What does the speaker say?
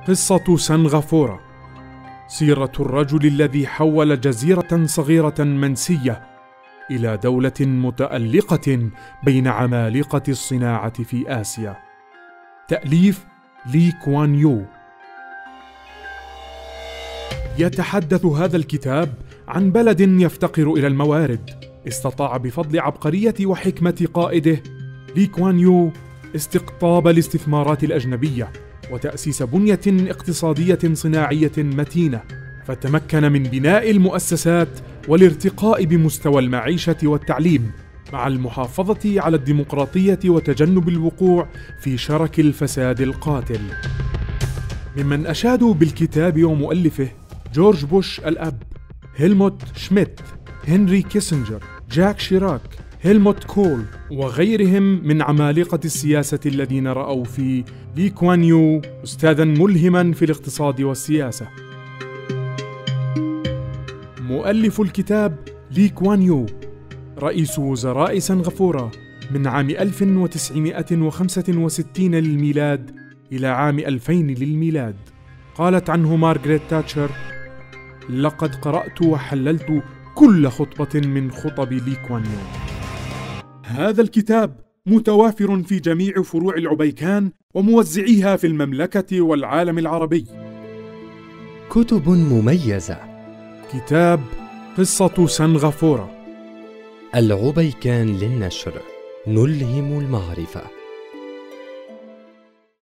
قصة سنغافورة، سيرة الرجل الذي حول جزيرة صغيرة منسية إلى دولة متألقة بين عمالقة الصناعة في آسيا. تأليف لي كوان يو. يتحدث هذا الكتاب عن بلد يفتقر إلى الموارد، استطاع بفضل عبقرية وحكمة قائده لي كوان يو استقطاب الاستثمارات الأجنبية وتأسيس بنية اقتصادية صناعية متينة، فتمكن من بناء المؤسسات والارتقاء بمستوى المعيشة والتعليم، مع المحافظة على الديمقراطية وتجنب الوقوع في شرك الفساد القاتل. ممن أشادوا بالكتاب ومؤلفه جورج بوش الأب، هيلموت شميت، هنري كيسنجر، جاك شيراك، هيلموت كول، وغيرهم من عمالقة السياسة الذين رأوا في لي كوان يو أستاذاً ملهماً في الاقتصاد والسياسة. مؤلف الكتاب لي كوان يو رئيس وزراء سنغافورة من عام 1965 للميلاد إلى عام 2000 للميلاد. قالت عنه مارغريت تاتشر: لقد قرأت وحللت كل خطبة من خطب لي كوان يو. هذا الكتاب متوافر في جميع فروع العبيكان وموزعيها في المملكة والعالم العربي. كتب مميزة: كتاب قصة سنغافورة، العبيكان للنشر، نلهم المعرفة.